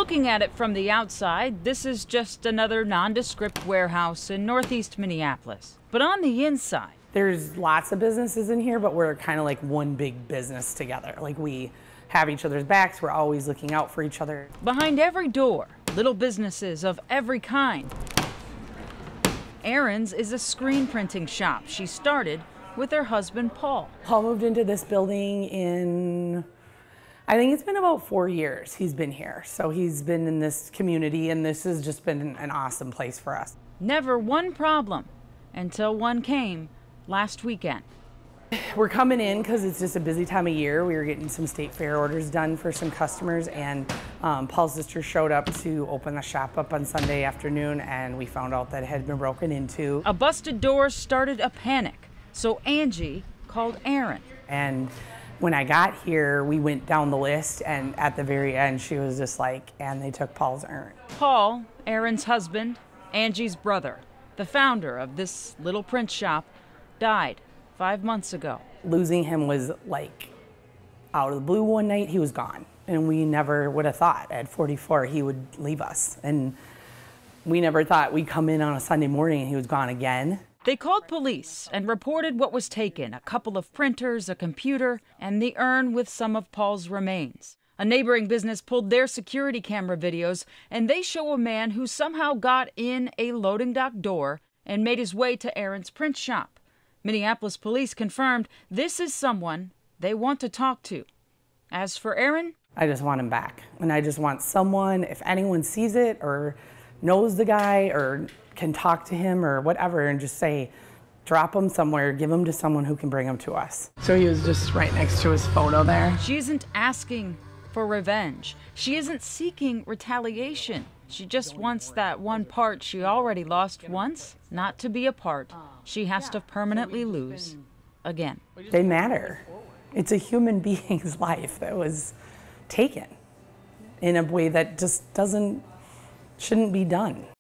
Looking at it from the outside, this is just another nondescript warehouse in northeast Minneapolis. But on the inside, there's lots of businesses in here, but we're kind of like one big business together. Like, we have each other's backs, we're always looking out for each other. Behind every door, little businesses of every kind. Erin's is a screen printing shop she started with her husband, Paul. Paul moved into this building in, I think it's been about 4 years he's been here. So he's been in this community, and this has just been an awesome place for us. Never one problem until one came last weekend. We're coming in because it's just a busy time of year. We were getting some state fair orders done for some customers, and Paul's sister showed up to open the shop up on Sunday afternoon, and we found out that it had been broken into. A busted door started a panic, so Angie called Erin. And when I got here, we went down the list, and at the very end, she was just like, and they took Paul's urn. Paul, Erin's husband, Angie's brother, the founder of this little print shop, died 5 months ago. Losing him was like out of the blue. One night he was gone, and we never would have thought at 44 he would leave us. And we never thought we'd come in on a Sunday morning and he was gone again. They called police and reported what was taken: a couple of printers, a computer, and the urn with some of Paul's remains. A neighboring business pulled their security camera videos, and they show a man who somehow got in a loading dock door and made his way to Erin's print shop. Minneapolis police confirmed this is someone they want to talk to. As for Erin, I just want him back. And I just want someone, if anyone sees it or knows the guy or can talk to him or whatever, and just say, drop him somewhere, give him to someone who can bring him to us. So he was just right next to his photo there. She isn't asking for revenge. She isn't seeking retaliation. She just wants that one part she already lost once not to be a part she has to permanently lose again. They matter. It's a human being's life that was taken in a way that just shouldn't be done.